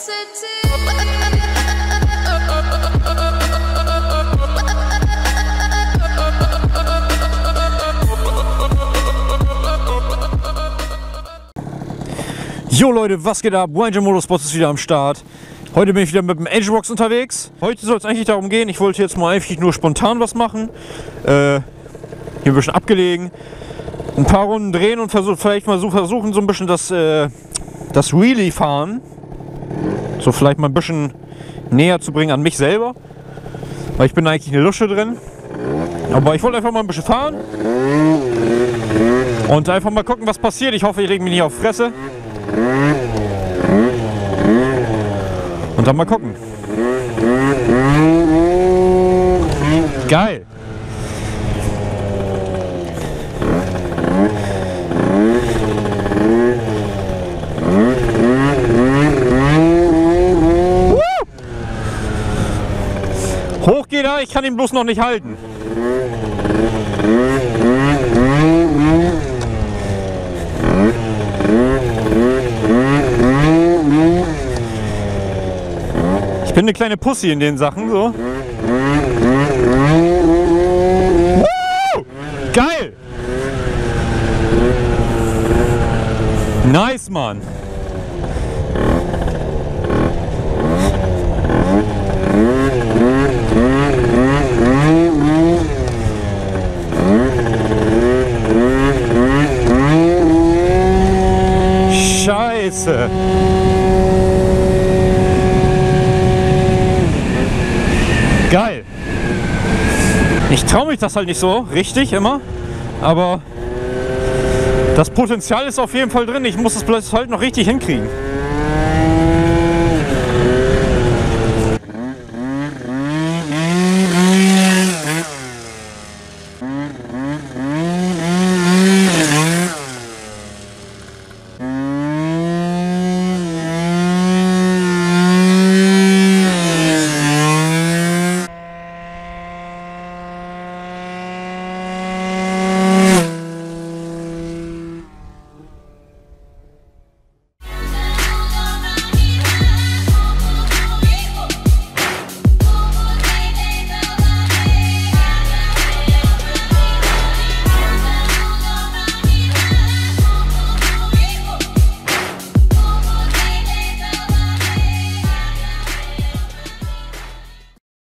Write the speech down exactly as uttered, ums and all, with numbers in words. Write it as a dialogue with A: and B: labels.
A: Jo Leute, was geht ab? Ranger Motorsports ist wieder am Start. Heute bin ich wieder mit dem Edgebox unterwegs. Heute soll es eigentlich darum gehen, ich wollte jetzt mal einfach nur spontan was machen. Äh, hier ein bisschen abgelegen. Ein paar Runden drehen und versuch, vielleicht mal so versuchen, so ein bisschen das, äh, das Wheelie fahren. So vielleicht mal ein bisschen näher zu bringen an mich selber. Weil ich bin eigentlich eine Lusche drin. Aber ich wollte einfach mal ein bisschen fahren. Und einfach mal gucken, was passiert. Ich hoffe, ich lege mich nicht auf Fresse. Und dann mal gucken. Geil. Woo! Hoch geht er, ich kann ihn bloß noch nicht halten. Ich bin eine kleine Pussy in den Sachen, so. Woo! Geil! Nice, Mann! Scheiße! Geil! Ich traue mich das halt nicht so richtig immer, aber das Potenzial ist auf jeden Fall drin. Ich muss es bloß halt noch richtig hinkriegen.